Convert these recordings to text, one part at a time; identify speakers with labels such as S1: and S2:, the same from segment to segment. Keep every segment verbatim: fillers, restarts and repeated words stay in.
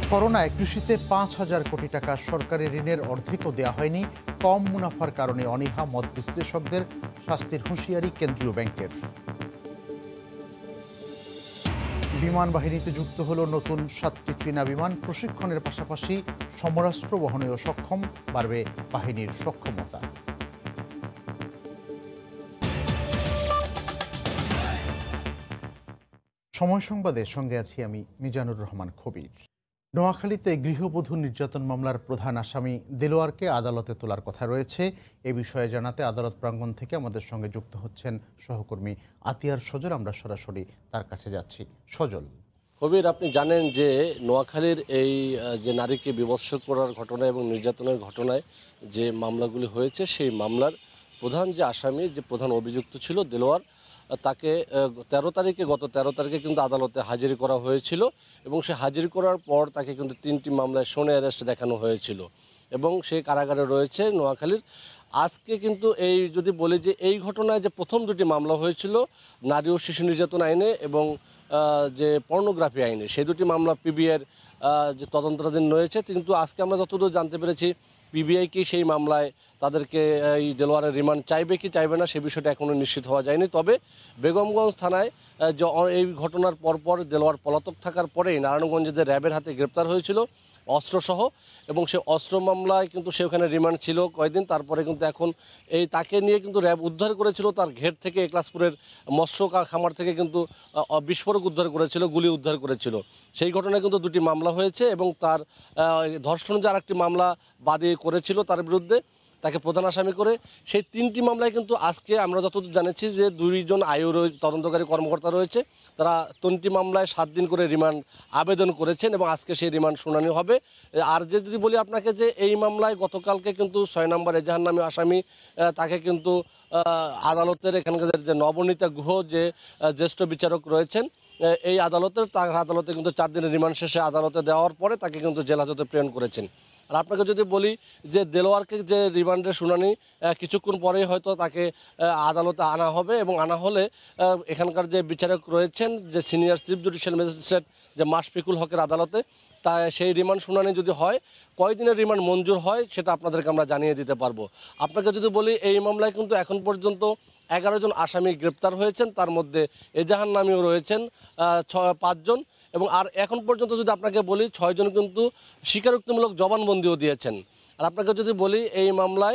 S1: করোনায় কৃষিতে পাঁচ হাজার কোটি টাকা সরকারি ঋণের অর্ধেকও দেওয়া হয়নি। কম মুনাফার কারণে অনীহা মত বিশ্লেষকদের, শাস্তির হুঁশিয়ারি কেন্দ্রীয় ব্যাংকের। বিমান বাহিনীতে যুক্ত হলো নতুন সাতটি চীনা বিমান। প্রশিক্ষণের পাশাপাশি সমরাস্ত্র বহনেও সক্ষম, বাড়বে বাহিনীর সক্ষমতা। সময় সংবাদের সঙ্গে আছি আমি মিজানুর রহমান খবির। নোয়াখালীতে গৃহবধূ নির্যাতন মামলার প্রধান আসামি দেলোয়ারকে আদালতে তোলার কথা রয়েছে। এ বিষয়ে জানাতে আদালত প্রাঙ্গণ থেকে আমাদের সঙ্গে যুক্ত হচ্ছেন সহকর্মী আতিয়ার সজল। আমরা সরাসরি তার কাছে যাচ্ছি। সজল,
S2: কবির, আপনি জানেন যে নোয়াখালীর এই যে নারীকে বিভৎস করার ঘটনা এবং নির্যাতনের ঘটনায় যে মামলাগুলি হয়েছে, সেই মামলার প্রধান যে আসামি, যে প্রধান অভিযুক্ত ছিল দেলোয়ার, তাকে তেরো তারিখে গত তেরো তারিখে কিন্তু আদালতে হাজির করা হয়েছিল এবং সে হাজির করার পর তাকে কিন্তু তিনটি মামলায় শোনে অ্যারেস্ট দেখানো হয়েছিল এবং সে কারাগারে রয়েছে নোয়াখালীর। আজকে কিন্তু এই যদি বলি যে এই ঘটনায় যে প্রথম দুটি মামলা হয়েছিল নারী ও শিশু নির্যাতন আইনে এবং যে পর্নোগ্রাফি আইনে, সেই দুটি মামলা পিবিআইয়ের যে তদন্তাধীন রয়েছে। কিন্তু আজকে আমরা যতদূর জানতে পেরেছি, পিবিআই কি সেই মামলায় তাদেরকে এই দেলোয়ারের রিমান্ড চাইবে কি চাইবে না, সে বিষয়টা এখনও নিশ্চিত হওয়া যায়নি। তবে বেগমগঞ্জ থানায় যে এই ঘটনার পরপর দেলোয়ার পলাতক থাকার পরেই নারায়ণগঞ্জে যে র্যাবের হাতে গ্রেপ্তার হয়েছিল অস্ত্রসহ, এবং সে অস্ত্র মামলায় কিন্তু সে ওখানে রিমান্ড ছিল কয়েকদিন। তারপরে কিন্তু এখন এই তাকে নিয়ে কিন্তু র্যাব উদ্ধার করেছিল তার ঘের থেকে, একলাসপুরের মৎস্য খামার থেকে কিন্তু বিস্ফোরক উদ্ধার করেছিল, গুলি উদ্ধার করেছিল। সেই ঘটনায় কিন্তু দুটি মামলা হয়েছে এবং তার ধর্ষণ যে আরেকটি মামলা বাদী করেছিল তার বিরুদ্ধে, তাকে প্রধান আসামি করে। সেই তিনটি মামলায় কিন্তু আজকে আমরা যতদূর জানেছি যে দুইজন আয়ু তদন্তকারী কর্মকর্তা রয়েছে, তারা তিনটি মামলায় সাত দিন করে রিমান্ড আবেদন করেছেন এবং আজকে সেই রিমান্ড শুনানি হবে। আর যে যদি বলি আপনাকে যে এই মামলায় গতকালকে কিন্তু ছয় নম্বর এজাহার নামে আসামি, তাকে কিন্তু আদালতের এখানকার যে নবনীতা গুহ যে জ্যেষ্ঠ বিচারক রয়েছেন এই আদালতের, তার আদালতে কিন্তু চার দিনের রিমান্ড শেষে আদালতে দেওয়ার পরে তাকে কিন্তু জেল হাজতে প্রেরণ করেছেন। আর আপনাকে যদি বলি যে দেলোয়ারকে যে রিমান্ডের শুনানি কিছুক্ষণ পরেই হয়তো তাকে আদালতে আনা হবে এবং আনা হলে এখানকার যে বিচারক রয়েছেন, যে সিনিয়র চিফ জুডিশিয়াল ম্যাজিস্ট্রেট যে মাশফিকুল হকের আদালতে, তা সেই রিমান্ড শুনানি যদি হয়, কয়দিনের রিমান্ড মঞ্জুর হয় সেটা আপনাদেরকে আমরা জানিয়ে দিতে পারবো। আপনাকে যদি বলি এই মামলায় কিন্তু এখন পর্যন্ত এগারো জন আসামি গ্রেপ্তার হয়েছেন, তার মধ্যে এজাহার নামীও রয়েছেন ছয় পাঁচজন, এবং আর এখন পর্যন্ত যদি আপনাকে বলি ছয়জন কিন্তু স্বীকারোক্তিমূলক জবানবন্দিও দিয়েছেন। আর আপনাকে যদি বলি এই মামলায়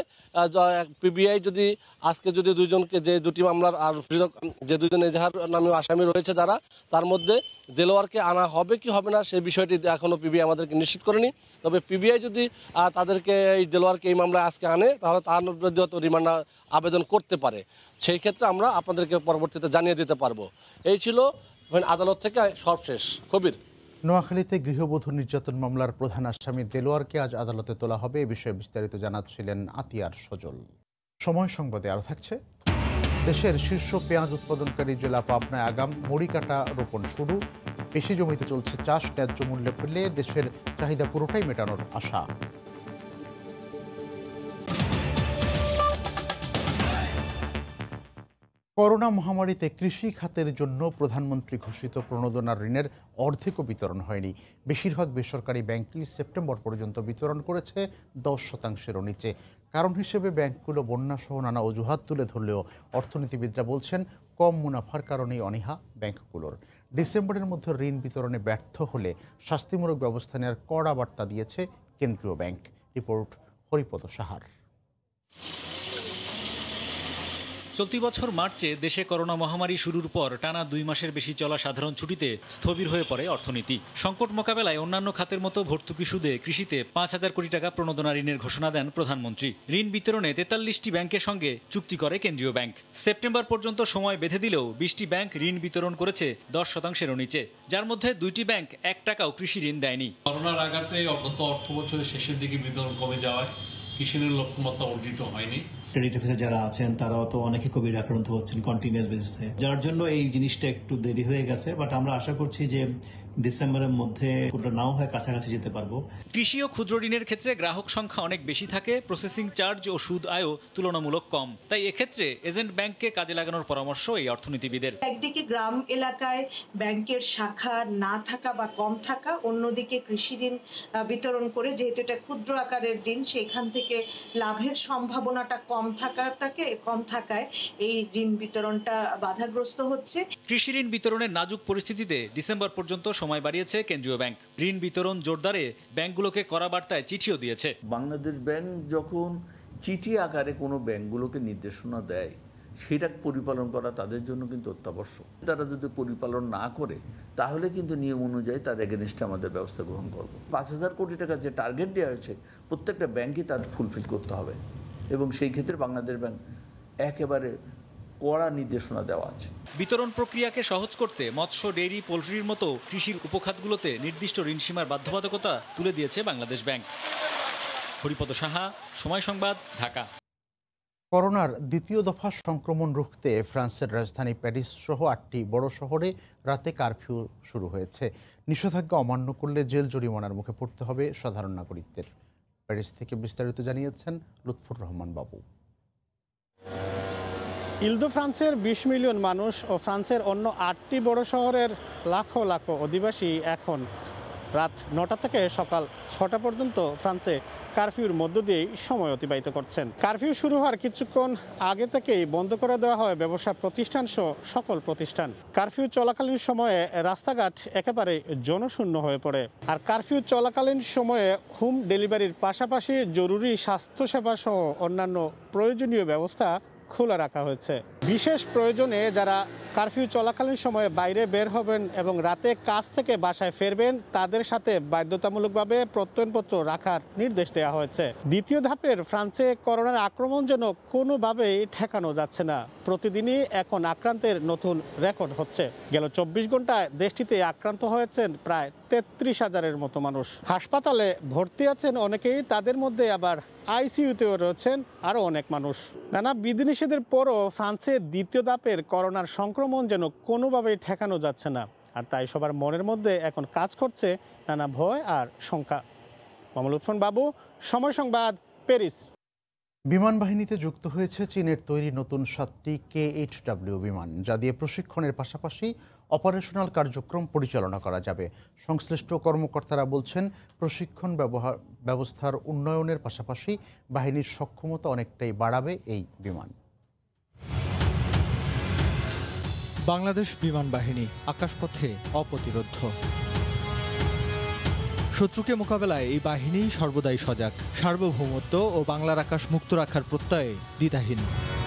S2: পিবিআই যদি আজকে যদি দুইজনকে, যে দুটি মামলার আর যে দুজন এজাহার নামে আসামি রয়েছে যারা, তার মধ্যে দেলোয়ারকে আনা হবে কি হবে না সেই বিষয়টি এখনও পিবিআই আমাদেরকে নিশ্চিত করেনি। তবে পিবিআই যদি তাদেরকে এই দেলোয়ারকে এই মামলায় আজকে আনে, তাহলে তার বিরুদ্ধে হয়তো রিমান্ড আবেদন করতে পারে। সেই ক্ষেত্রে আমরা আপনাদেরকে পরবর্তীতে জানিয়ে দিতে পারবো। এই ছিল আদালত থেকে সর্বশেষ। কবির,
S1: নোয়াখালীতে গৃহবধূ নির্যাতন মামলার প্রধান আসামি দেলোয়ারকে আজ আদালতে তোলা হবে, এ বিষয়ে বিস্তারিত জানাচ্ছিলেন আতিয়ার সজল। সময় সংবাদে আরও থাকছে। দেশের শীর্ষ পেঁয়াজ উৎপাদনকারী জেলা পাবনায় আগাম মরিকাটা রোপণ শুরু। বেশি জমিতে চলছে চাষ, ন্যায্য মূল্যে পেলে দেশের চাহিদা পুরোটাই মেটানোর আশা। করোনা মহামারীতে কৃষি খাতের জন্য প্রধানমন্ত্রী ঘোষিত প্রণোদনা ঋণের অর্ধেকও বিতরণ হয়নি। বেশিরভাগ বেসরকারি ব্যাংকই সেপ্টেম্বর পর্যন্ত বিতরণ করেছে দশ শতাংশেরও নিচে। কারণ হিসেবে ব্যাংকগুলো বন্যাসহ নানা অজুহাত তুলে ধরলেও অর্থনীতিবিদরা বলছেন কম মুনাফার কারণেই অনীহা ব্যাংকগুলোর। ডিসেম্বরের মধ্যে ঋণ বিতরণে ব্যর্থ হলে শাস্তিমূলক ব্যবস্থা নেওয়ার কড়া বার্তা দিয়েছে কেন্দ্রীয় ব্যাংক। রিপোর্ট হরিপদ সাহার।
S3: চলতি বছর মার্চে দেশে করোনা মহামারী শুরুর পর টানা দুই মাসের বেশি চলা সাধারণ ছুটিতে স্থবির হয়ে পড়ে অর্থনীতি। সংকট মোকাবেলায় অন্যান্য খাতের মতো ভর্তুকি সুদে কৃষিতে পাঁচ হাজার কোটি টাকা প্রণোদনা ঋণের ঘোষণা দেন প্রধানমন্ত্রী। ঋণ বিতরণে তেতাল্লিশটি ব্যাংকের সঙ্গে চুক্তি করে কেন্দ্রীয় ব্যাংক। সেপ্টেম্বর পর্যন্ত সময় বেঁধে দিলেও বিশটি ব্যাংক ঋণ বিতরণ করেছে দশ শতাংশেরও নিচে, যার মধ্যে দুইটি ব্যাংক এক টাকাও কৃষি ঋণ দেয়নি।
S4: করোনার আঘাতে গত অর্থ বছরের শেষের দিকে বিতরণ কমে যাওয়ায় কৃষি ঋণ লক্ষ্যমাত্রা অর্জিত হয়নি। ক্রেডিট অফিসার যারা আছেন তারাও তো অনেকে কোভিড আক্রান্ত হচ্ছেন কন্টিনিউয়াস বেসিসে, যার জন্য এই জিনিসটা একটু দেরি হয়ে গেছে। বাট আমরা আশা করছি যে ডিসেম্বরের মধ্যে পুরোটা নাও হয় কাছাকাছি যেতে পারবো।
S3: কৃষি ও ক্ষুদ্র ঋণের ক্ষেত্রে গ্রাহক সংখ্যা অনেক বেশি থাকে, প্রসেসিং চার্জ ও সুদ আয়ও তুলনামূলক কম। তাই এক্ষেত্রে এজেন্ট ব্যাংককে কাজে লাগানোর পরামর্শ এই অর্থনীতিবিদের।
S5: একদিকে গ্রাম এলাকায় ব্যাংকের শাখা না থাকা বা কম থাকা, অন্যদিকে কৃষি ঋণ বিতরণ করে, যেহেতু এটা ক্ষুদ্র আকারের ঋণ, সেখান থেকে লাভের সম্ভাবনাটা কম থাকাটাকে কম থাকায় এই ঋণ বিতরণটা বাধাগ্রস্ত হচ্ছে।
S3: কৃষি ঋণ বিতরণের নাজুক পরিস্থিতিতে ডিসেম্বর পর্যন্ত সময় বাড়িয়েছে কেন্দ্রীয় ব্যাংক। ঋণ বিতরণ জোরদারে ব্যাংকগুলোকে কড়া বার্তায় চিঠিও দিয়েছে।
S6: বাংলাদেশ ব্যাংক যখন চিঠি আকারে কোনো ব্যাংকগুলোকে নির্দেশনা দেয়, সেটা পরিপালন করা তাদের জন্য কিন্তু অত্যাবশ্যক। তারা যদি পরিপালন না করে তাহলে কিন্তু নিয়ম অনুযায়ী তার এগেনস্টে আমাদের ব্যবস্থা গ্রহণ করব। পাঁচ হাজার কোটি টাকা যে টার্গেট দেওয়া হয়েছে প্রত্যেকটা ব্যাংকই তার ফুলফিল করতে হবে, এবং সেই ক্ষেত্রে বাংলাদেশ ব্যাংক একেবারে কড়া নির্দেশনা দেওয়া আছে।
S3: বিতরণ প্রক্রিয়াকে সহজ করতে মৎস্য, ডেইরি, পোল্ট্রির মতো কৃষির উপখাতগুলোতে নির্দিষ্ট ঋণসীমার বাধ্যবাধকতা তুলে দিয়েছে বাংলাদেশ ব্যাংক। হরিপদ সাহা, সময় সংবাদ, ঢাকা।
S1: করোনার দ্বিতীয় দফা সংক্রমণ রুখতে ফ্রান্সের রাজধানী প্যারিস সহ আটটি বড় শহরে রাতে কারফিউ শুরু হয়েছে। নিষেধাজ্ঞা অমান্য করলে জেল জরিমানার মুখে পড়তে হবে সাধারণ নাগরিকদের। প্যারিস থেকে বিস্তারিত জানিয়েছেন লুৎফুর রহমান বাবু।
S7: ইলদো ফ্রান্সের বিশ মিলিয়ন মানুষ ও ফ্রান্সের অন্য আটটি বড় শহরের লাখো লাখো অধিবাসী এখন রাত নটা থেকে সকাল ছটা পর্যন্ত ফ্রান্সে কারফিউর মধ্য দিয়েই সময় অতিবাহিত করছেন। কারফিউ শুরু হওয়ার কিছুক্ষণ আগে থেকেই বন্ধ করে দেওয়া হয় ব্যবসা প্রতিষ্ঠান সহ সকল প্রতিষ্ঠান। কারফিউ চলাকালীন সময়ে রাস্তাঘাট একেবারে জনশূন্য হয়ে পড়ে। আর কারফিউ চলাকালীন সময়ে হোম ডেলিভারির পাশাপাশি জরুরি স্বাস্থ্যসেবা সহ অন্যান্য প্রয়োজনীয় ব্যবস্থা খোলা রাখা হয়েছে। বিশেষ প্রয়োজনে যারা কারফিউ চলাকালীন সময়ে বাইরে বের হবেন এবং রাতে কাজ থেকে বাসায় ফিরবেন, তাদের সাথে বাধ্যতামূলকভাবে প্রত্যয়নপত্র রাখার নির্দেশ দেওয়া হয়েছে। দ্বিতীয় ধাপের ফ্রান্সে করোনার আক্রমণ যেন কোনোভাবেই ঠেকানো যাচ্ছে না। প্রতিদিনই এখন আক্রান্তের নতুন রেকর্ড হচ্ছে। গেল চব্বিশ ঘন্টায় দেশটিতে আক্রান্ত হয়েছেন প্রায় তেত্রিশ হাজারের মতো মানুষ। হাসপাতালে ভর্তি আছেন অনেকেই, তাদের মধ্যে আবার আইসিইউতেও রয়েছেন আরও অনেক মানুষ। নানা বিধিনিষেধের পরও ফ্রান্সের দ্বিতীয় ধাপের করোনার সংক্রমণ যেন কোনোভাবেই ঠেকানো যাচ্ছে না। আর তাই সবার মনের মধ্যে এখন কাজ করছে নানা ভয় আর শঙ্কা। মামুল উৎফন বাবু, সময় সংবাদ, প্যারিস।
S1: বিমান বাহিনীতে যুক্ত হয়েছে চীনের তৈরি নতুন সাতটি কে এইট ডাব্লিউ বিমান, যা দিয়ে প্রশিক্ষণের পাশাপাশি অপারেশনাল কার্যক্রম পরিচালনা করা যাবে। সংশ্লিষ্ট কর্মকর্তারা বলছেন, প্রশিক্ষণ ব্যবহার ব্যবস্থার উন্নয়নের পাশাপাশি বাহিনীর সক্ষমতা অনেকটাই বাড়াবে এই বিমান।
S8: বাংলাদেশ বিমান বাহিনী আকাশপথে অপ্রতিরোধ্য। শত্রুকে মোকাবেলায় এই বাহিনী সর্বদাই সজাগ, সার্বভৌমত্ব ও বাংলার আকাশ মুক্ত রাখার প্রত্যয়ে দ্বিধাহীন।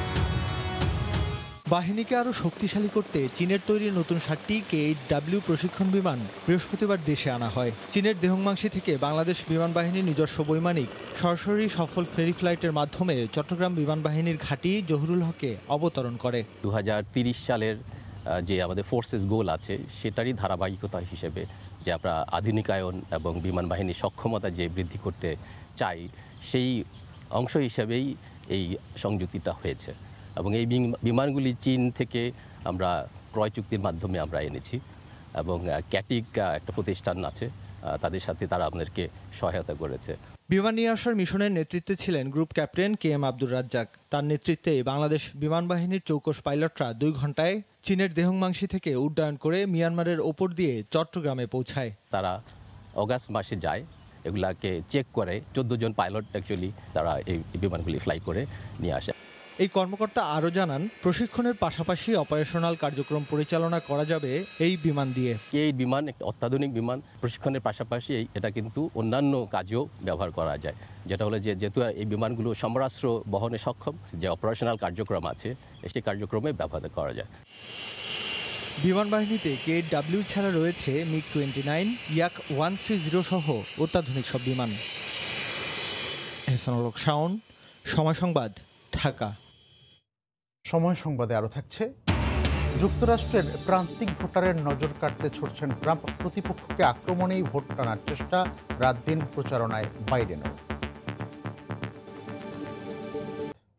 S8: বাহিনীকে আরও শক্তিশালী করতে চীনের তৈরি নতুন সাতটি কে এইট ডাব্লিউ প্রশিক্ষণ বিমান বৃহস্পতিবার দেশে আনা হয়। চীনের দেহংমাংসি থেকে বাংলাদেশ বিমান বাহিনীর নিজস্ব বৈমানিক সরাসরি সফল ফেরি ফ্লাইটের মাধ্যমে চট্টগ্রাম বিমান বাহিনীর ঘাঁটি জহুরুল হকে অবতরণ করে।
S9: দু হাজার তিরিশ সালের যে আমাদের ফোর্সেস গোল আছে, সেটারই ধারাবাহিকতা হিসেবে যে আমরা আধুনিকায়ন এবং বিমান বাহিনীর সক্ষমতা যে বৃদ্ধি করতে চাই, সেই অংশ হিসেবেই এই সংযুক্তিটা হয়েছে। এবং এই বিমানগুলি চীন থেকে আমরা ক্রয় চুক্তির মাধ্যমে আমরা এনেছি, এবং ক্যাটিক একটা প্রতিষ্ঠান আছে, তাদের সাথে তারা আমাদেরকে সহায়তা করেছে।
S8: বিমান নিয়ে আসার মিশনের নেতৃত্বে ছিলেন group captain K M Abdur Razzak. তার নেতৃত্বে বাংলাদেশ বিমান বাহিনীর চৌকস পাইলটরা দুই ঘন্টায় চীনের দেহংমাংসি থেকে উড্ডয়ন করে মিয়ানমারের ওপর দিয়ে চট্টগ্রামে পৌঁছায়।
S9: তারা অগাস্ট মাসে যায়, এগুলাকে চেক করে চোদ্দ জন পাইলট অ্যাকচুয়ালি তারা এই বিমানগুলি ফ্লাই করে নিয়ে আসে।
S8: এই কর্মকর্তা আরও জানান, প্রশিক্ষণের পাশাপাশি অপারেশনাল কার্যক্রম পরিচালনা করা যাবে এই বিমান দিয়ে।
S9: এই বিমান একটা অত্যাধুনিক বিমান, প্রশিক্ষণের পাশাপাশি এটা কিন্তু অন্যান্য কাজেও ব্যবহার করা যায়। যেটা হলো যে যেহেতু এই বিমানগুলো সমরাস্ত্র বহনে সক্ষম, যে অপারেশনাল কার্যক্রম আছে সেই কার্যক্রমে ব্যবহার করা যায়।
S8: বিমান বাহিনীতে কে এইট ডাব্লিউ ছাড়া রয়েছে MiG twenty nine, Yak one three zero সহ অত্যাধুনিক সব বিমান। এহসানুল হক শাওন, সময় সংবাদ, ঢাকা।
S1: সময় সংবাদে আরও থাকছে, যুক্তরাষ্ট্রের প্রান্তিক ভোটারের নজর কাটতে ছুটছেন ট্রাম্প। প্রতিপক্ষকে আক্রমণেই ভোট টানার চেষ্টা, রাত দিন প্রচারণায় বাইডেনও।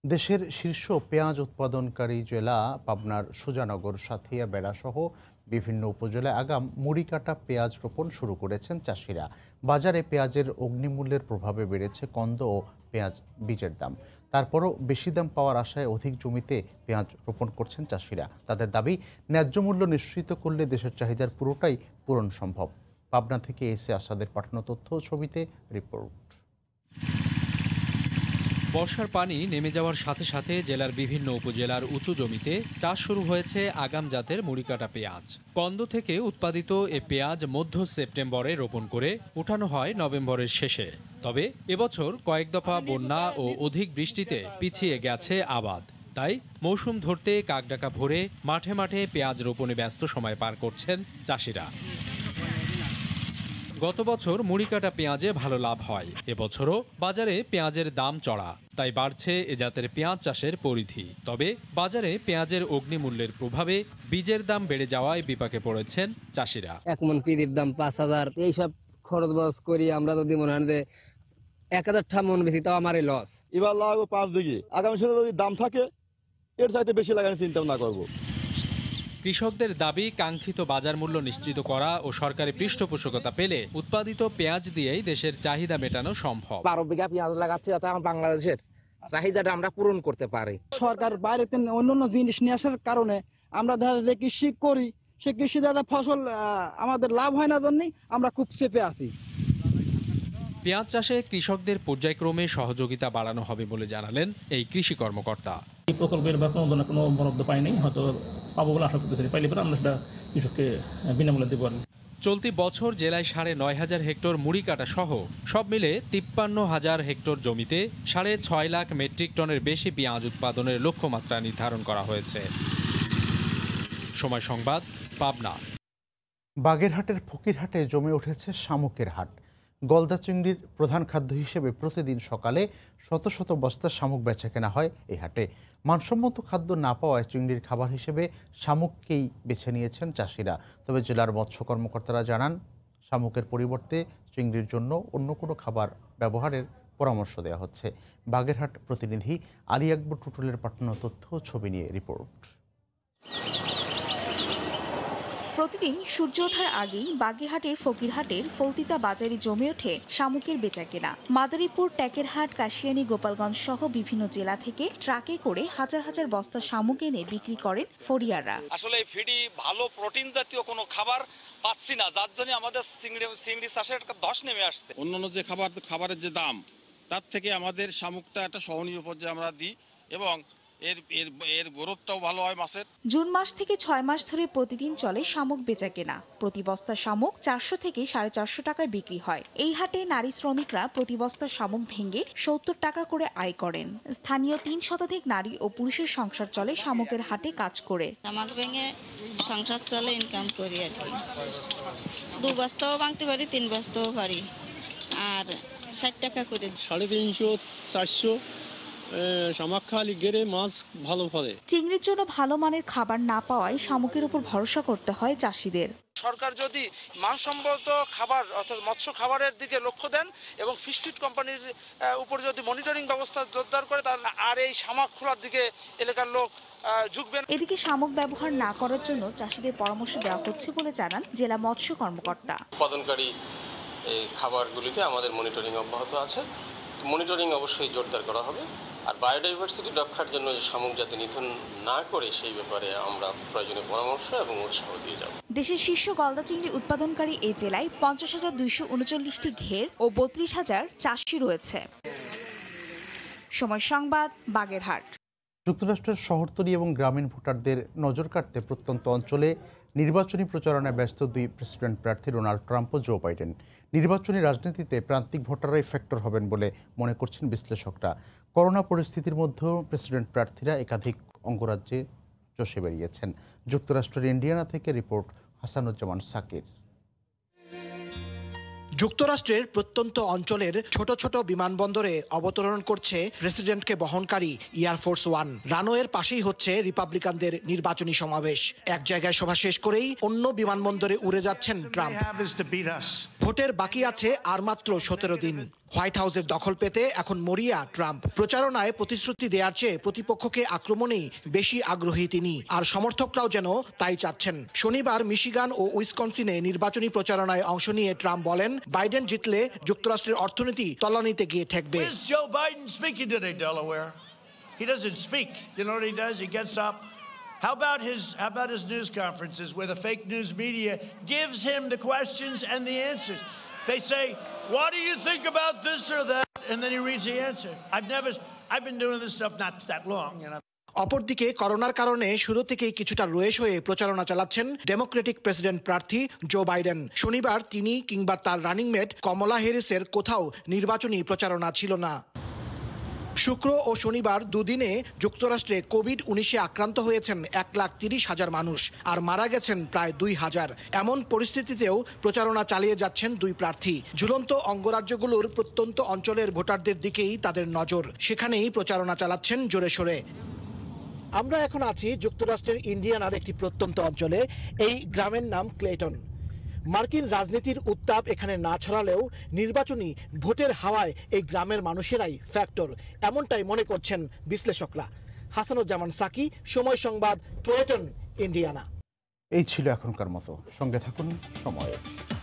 S1: দেশের শীর্ষ পেঁয়াজ উৎপাদনকারী জেলা পাবনার সুজানগর, সাথিয়া, বেড়াসহ বিভিন্ন উপজেলায় আগাম মুড়ি কাটা পেঁয়াজ রোপণ শুরু করেছেন চাষিরা। বাজারে পেঁয়াজের অগ্নিমূল্যের প্রভাবে বেড়েছে কন্দ ও পেঁয়াজ বীজের দাম। তারপরও বেশি দাম পাওয়ার আশায় অধিক জমিতে পেঁয়াজ রোপণ করছেন চাষিরা। তাদের দাবি, ন্যায্য মূল্য নিশ্চিত করলে দেশের চাহিদার পুরোটাই পূরণ সম্ভব। পাবনা থেকে এসে আসাদের পাঠানো তথ্য ও ছবিতে রিপোর্ট।
S8: বর্ষার পানি নেমে যাওয়ার সাথে সাথে জেলার বিভিন্ন উপজেলার উঁচু জমিতে চাষ শুরু হয়েছে আগাম জাতের মুড়িকাটা পেঁয়াজ। কন্দ থেকে উৎপাদিত এ পেঁয়াজ মধ্য সেপ্টেম্বরে রোপণ করে উঠানো হয় নভেম্বরের শেষে। তবে এবছর কয়েক দফা বন্যা ও অধিক বৃষ্টিতে পিছিয়ে গেছে আবাদ। তাই মৌসুম ধরতে কাকডাকা ভরে মাঠে মাঠে পেঁয়াজ রোপণে ব্যস্ত সময় পার করছেন চাষিরা। গত বছর মুড়িকাটা পেঁয়াজে ভালো লাভ হয়, এবছরও বাজারে পেঁয়াজের দাম চড়া, তাই বাড়ছে এ জাতের পেঁয়াজ চাষের পরিধি। তবে বাজারে পেঁয়াজের অগ্নিমূল্যের প্রভাবে বীজের দাম বেড়ে যাওয়ায় বিপাকে পড়েছেন চাষিরা।
S10: এক মন পিদির দাম পাঁচ হাজার, এইসব খরচ বরচ করি আমরা যদি মনে হয় যে এক হাজার টা মন বেশি, তাও আমার লস।
S11: এবার লাগাবো পাঁচ বিঘে, আগামী সালে যদি দাম থাকে এর চাইতে বেশি লাগানোর চিন্তা ভাবনা করবো।
S8: কৃষকদের দাবি, কাঙ্ক্ষিত বাজার মূল্য নিশ্চিত করা ও সরকারি পৃষ্ঠপোষকতা পেলে উৎপাদিত পেঁয়াজ দিয়েই দেশের চাহিদা মেটানো সম্ভব।
S10: বারো বিঘা পেঁয়াজ লাগাচ্ছে, যাতে আমার বাংলাদেশের চাহিদাটা আমরা পূরণ করতে পারি।
S12: সরকার বাইরে অন্য অন্য জিনিস নিয়ে আসার কারণে আমরা দেখা কৃষি করি, সে কৃষি দাদা ফসল আমাদের লাভ হয় না জন্যই আমরা খুব চেপে আছি।
S8: পেঁয়াজ চাষে কৃষকদের পর্যায়ক্রমে সহযোগিতা বাড়ানো হবে বলে জানালেন এই কৃষি কর্মকর্তা।
S13: এই প্রকল্পের বা কোনো ধরনের কোনো বরাদ্দ পাই নাই, হয়তো পাবো বলে আশা করতেছি। পাইলে পরে আমরা সেটা কৃষককে বিনামূল্যে দেবো।
S8: চলতি বছর জেলায় সাড়ে নয় হাজার হেক্টর মুড়ি কাটা সহ সব মিলে তিপ্পান্ন হাজার হেক্টর জমিতে সাড়ে ছয় লাখ মেট্রিক টনের বেশি পেঁয়াজ উৎপাদনের লক্ষ্যমাত্রা নির্ধারণ করা হয়েছে। সময় সংবাদ, পাবনা।
S1: বাগেরহাটের ফকিরহাটে জমে উঠেছে শামুকের হাট। গলদা চিংড়ির প্রধান খাদ্য হিসেবে প্রতিদিন সকালে শত শত বস্তা শামুক বেচা কেনা হয় এই হাটে। মানসম্মত খাদ্য না পাওয়ায় চিংড়ির খাবার হিসেবে শামুককেই বেছে নিয়েছেন চাষিরা। তবে জেলার মৎস্য কর্মকর্তারা জানান, শামুকের পরিবর্তে চিংড়ির জন্য অন্য কোনো খাবার ব্যবহারের পরামর্শ দেওয়া হচ্ছে। বাগেরহাট প্রতিনিধি আলী আকবর টুটুলের পাঠানো তথ্য ছবি নিয়ে রিপোর্ট।
S14: প্রতিদিন সূর্য ওঠার আগেই বাগেরহাটের ফকিরহাটের ফলতিতা বাজারে জমে ওঠে শামুকের বেচাকেনা। মাদারীপুর, ট্যাকেরহাট, কাশিয়ানী, গোপালগঞ্জ সহ বিভিন্ন জেলা থেকে ট্রাকে করে হাজার হাজার বস্তা শামুক এনে বিক্রি করেন ফরিয়াররা।
S15: আসলে ফিডি ভালো প্রোটিন জাতীয় কোনো খাবার পাচ্ছি না, যার জন্য আমাদের চিংড়ি চিংড়ি চাষের ধস নেমে আসছে।
S16: অন্যান্য যে খাবার খাবারের যে দাম, তার থেকে আমাদের শামুকটা একটা সহনীয় পর্যায়ে আমরা দিই এবং এর এর এর গ্রোথটাও ভালো হয় মাছের।
S14: জুন মাস থেকে ছয় মাস ধরে প্রতিদিন চলে শামুক বেচা কেনা। প্রতি বস্তা শামুক চারশো থেকে সাড়ে চারশো টাকায় বিক্রি হয়। এই হাটে নারী শ্রমিকরা প্রতি বস্তা শামুক ভেঙে সত্তর টাকা করে আয় করেন। স্থানীয় তিন শতাধিক নারী ও পুরুষের সংসার চলে শামুকের হাটে কাজ করে।
S17: শামুক ভেঙে সংসার চলে, ইনকাম করি আর কি। দু বস্তাও ভাঙতে পারি, তিন বস্তাও পারি, আর ষাট টাকা করে।
S18: সাড়ে তিনশো চারশো শামুকখালি গেড়ে মাছ ভালো ফলে।
S14: চিংড়ির জন্য ভালো মানের খাবার না পাওয়ায় শামুকের উপর ভরসা করতে হয় চাষিদের।
S15: সরকার যদি মানসম্মত খাবার অর্থাৎ মৎস্য খাবারের দিকে লক্ষ্য দেন এবং ফিশ ফিড কোম্পানির উপর যদি মনিটরিং ব্যবস্থা জোরদার করে, তাহলে আর এই শামুক খোলার দিকে এলাকার লোক ঝুঁকবেন।
S14: এদিকে শামুক ব্যবহার না করার জন্য চাষিদের পরামর্শ দেওয়া হচ্ছে বলে জানান জেলা মৎস্য কর্মকর্তা।
S19: উৎপাদনকারী এই খাবারগুলিতে আমাদের মনিটরিং অব্যাহত আছে। মনিটরিং অবশ্যই জোরদার করা হবে। আর বায়োডাইভার্সিটি রক্ষার জন্য যে শামুক যাতে নিধন না করে সেই ব্যাপারে আমরা প্রয়োজনীয় পরামর্শ এবং উৎসাহ দিয়ে যাব।
S14: দেশের শীর্ষ গলদা চিংড়ি উৎপাদনকারী এই জেলায় পঞ্চাশ হাজার দুইশো উনচল্লিশটি ঘের ও বত্রিশ হাজার চাষি রয়েছে। সময় সংবাদ, বাগেরহাট।
S1: যুক্তরাষ্ট্রের শহরতলি এবং গ্রামীণ ভোটারদের নজর কাটতে প্রত্যন্ত অঞ্চলে নির্বাচনী প্রচারণায় ব্যস্ত দুই প্রেসিডেন্ট প্রার্থী ডোনাল্ড ট্রাম্প ও জো বাইডেন। নির্বাচনী রাজনীতিতে প্রান্তিক ভোটাররাই ফ্যাক্টর হবেন বলে মনে করছেন বিশ্লেষকরা। করোনা পরিস্থিতির মধ্যেও প্রেসিডেন্ট প্রার্থীরা একাধিক অঙ্গরাজ্যে চষে বেরিয়েছেন। যুক্তরাষ্ট্রের ইন্ডিয়ানা থেকে রিপোর্ট হাসানুজ্জামান সাকির।
S20: যুক্তরাষ্ট্রের প্রত্যন্ত অঞ্চলের ছোট ছোট বিমানবন্দরে অবতরণ করছে প্রেসিডেন্টকে বহনকারী এয়ারফোর্স ওয়ান। রানওয়ের পাশেই হচ্ছে রিপাবলিকানদের নির্বাচনী সমাবেশ। এক জায়গায় সভা শেষ করেই অন্য বিমানবন্দরে উড়ে যাচ্ছেন ট্রাম্প। ভোটের বাকি আছে আর মাত্র সতেরো দিন। হোয়াইট হাউসের দখল পেতে এখন মরিয়া ট্রাম্প। প্রচারণায় প্রতিশ্রুতি দেওয়ার চেয়ে প্রতিপক্ষকে আক্রমণেই বেশি আগ্রহী তিনি, আর সমর্থকরাও যেন তাই চাচ্ছেন। শনিবার মিশিগান ও উইসকনসিনে নির্বাচনী প্রচারণায় অংশ নিয়ে ট্রাম্প বলেন, বাইডেন জিতলে যুক্তরাষ্ট্রের অর্থনীতি তলানিতে গিয়ে ঠেকবে।
S21: Joe Biden speaking today, Delaware? He doesn't speak. You know what he does? He gets up. How about his how about his news conferences where the fake news media gives him the questions and the answers? They say, "What do you think about this or that?" And then he reads the answer. I've never I've been doing this stuff not that long, you know.
S20: অপরদিকে করোনার কারণে শুরু থেকেই কিছুটা রয়েস হয়ে প্রচারণা চালাচ্ছেন Democratic president প্রার্থী জো বাইডেন। শনিবার তিনি কিংবা তার রানিং মেট কমলা হ্যারিসের কোথাও নির্বাচনী প্রচারণা ছিল না। শুক্র ও শনিবার দুদিনে যুক্তরাষ্ট্রে কোভিড উনিশে আক্রান্ত হয়েছেন এক লাখ তিরিশ হাজার মানুষ, আর মারা গেছেন প্রায় দুই হাজার। এমন পরিস্থিতিতেও প্রচারণা চালিয়ে যাচ্ছেন দুই প্রার্থী। ঝুলন্ত অঙ্গরাজ্যগুলোর প্রত্যন্ত অঞ্চলের ভোটারদের দিকেই তাদের নজর, সেখানেই প্রচারণা চালাচ্ছেন জোরে সোরে। আমরা এখন আছি যুক্তরাষ্ট্রের ইন্ডিয়ানার একটি প্রত্যন্ত অঞ্চলে। এই গ্রামের নাম ক্লেটন। মার্কিন রাজনীতির উত্তাপ এখানে না ছড়ালেও নির্বাচনী ভোটের হাওয়ায় এই গ্রামের মানুষেরাই ফ্যাক্টর, এমনটাই মনে করছেন বিশ্লেষকরা। হাসানুজ্জামান সাকি, সময় সংবাদ, ক্লেটন, ইন্ডিয়ানা।
S1: এই ছিল এখনকার মতো, সঙ্গে থাকুন সময়।